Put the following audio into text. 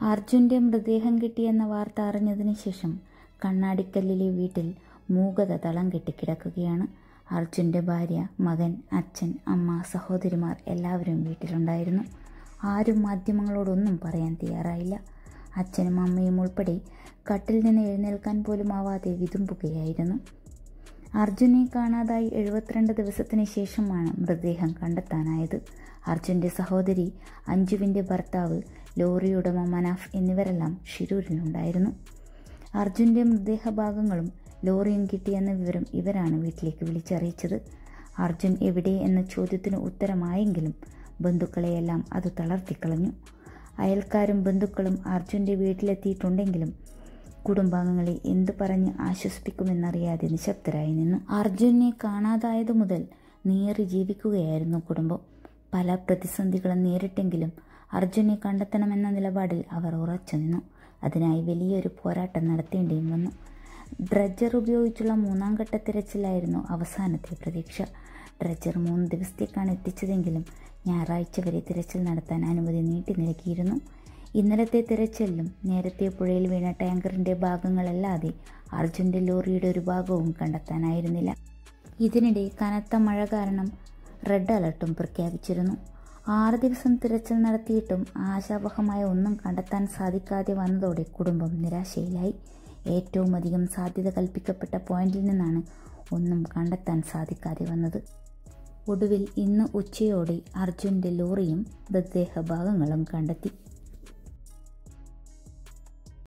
അർജുൻ്റെ മൃതദേഹം കിട്ടിയെന്ന വാർത്ത അറിഞ്ഞതിന് ശേഷം കണ്ണാടിക്കല്ലിലെ വീട്ടിൽ മൂകത തളം കെട്ടിക്കിടക്കുകയാണ്. അർജുൻ്റെ ഭാര്യ, മകൻ, അച്ഛൻ, അമ്മ, സഹോദരിമാർ എല്ലാവരും വീട്ടിലുണ്ടായിരുന്നു. ആരും മാധ്യമങ്ങളോടൊന്നും പറയാൻ തയ്യാറായില്ല. അച്ഛനും അമ്മയും ഉൾപ്പെടെ കട്ടിൽ നിന്ന് എഴുന്നേൽക്കാൻ പോലും ആവാതെ വിതുമ്പുകയായിരുന്നു. അർജുനെ കാണാതായി 72 ദിവസത്തിന് ശേഷമാണ് മൃതദേഹം കണ്ടെത്താനായത്. അർജുൻ്റെ സഹോദരി അഞ്ജുവിൻ്റെ ഭർത്താവ്, ലോറി ഉടമ മനാഫ് എന്നിവരെല്ലാം ഷിരൂരിലുണ്ടായിരുന്നു. അർജുൻ്റെ മൃതദേഹഭാഗങ്ങളും ലോറിയും കിട്ടിയെന്ന വിവരം ഇവരാണ് വീട്ടിലേക്ക് വിളിച്ചറിയിച്ചത്. അർജുൻ എവിടെ എന്ന ചോദ്യത്തിന് ഉത്തരമായെങ്കിലും ബന്ധുക്കളെയെല്ലാം അത് തളർത്തിക്കളഞ്ഞു. അയൽക്കാരും ബന്ധുക്കളും അർജുൻ്റെ വീട്ടിലെത്തിയിട്ടുണ്ടെങ്കിലും കുടുംബാംഗങ്ങളെ എന്തു പറഞ്ഞ് ആശ്വസിപ്പിക്കുമെന്നറിയാതെ നിശബ്ദരായി നിന്നു. അർജുനെ കാണാതായതു മുതൽ നീറി ജീവിക്കുകയായിരുന്നു കുടുംബം. പല പ്രതിസന്ധികളും നേരിട്ടെങ്കിലും അർജുനെ കണ്ടെത്തണമെന്ന നിലപാടിൽ അവർ ഉറച്ചു നിന്നു. അതിനായി വലിയൊരു പോരാട്ടം നടത്തേണ്ടിയും വന്നു. ഡ്രഡ്ജർ ഉപയോഗിച്ചുള്ള 3ാം ഘട്ട തിരച്ചിലായിരുന്നു അവസാനത്തെ പ്രതീക്ഷ. ഡ്രഡ്ജർ 3 ദിവസത്തേക്കാണ് എത്തിച്ചതെങ്കിലും ഞായറാഴ്ച വരെ തിരച്ചിൽ നടത്താൻ അനുമതി നീട്ടി നൽകിയിരുന്നു. ഇന്നലത്തെ തിരച്ചിലിലും നേരത്തെ പുഴയിൽ വീണ ടാങ്കറിൻ്റെ ഭാഗങ്ങളല്ലാതെ അർജുൻ്റെ ലോറിയുടെ ഒരു ഭാഗവും കണ്ടെത്താനായിരുന്നില്ല. ഇതിനിടെ കനത്ത മഴ കാരണം റെഡ് അലർട്ടും പ്രഖ്യാപിച്ചിരുന്നു. 6 ദിവസം തിരച്ചിൽ നടത്തിയിട്ടും ആശാവഹമായ ഒന്നും കണ്ടെത്താൻ സാധിക്കാതെ വന്നതോടെ കുടുംബം നിരാശയിലായി. ഏറ്റവും അധികം സാധ്യത കൽപ്പിക്കപ്പെട്ട പോയിന്റിൽ നിന്നാണ് ഒന്നും കണ്ടെത്താൻ സാധിക്കാതെ വന്നത്. ഒടുവിൽ ഇന്ന് ഉച്ചയോടെ അർജുൻ്റെ ലോറിയും മൃതദേഹ ഭാഗങ്ങളും കണ്ടെത്തി.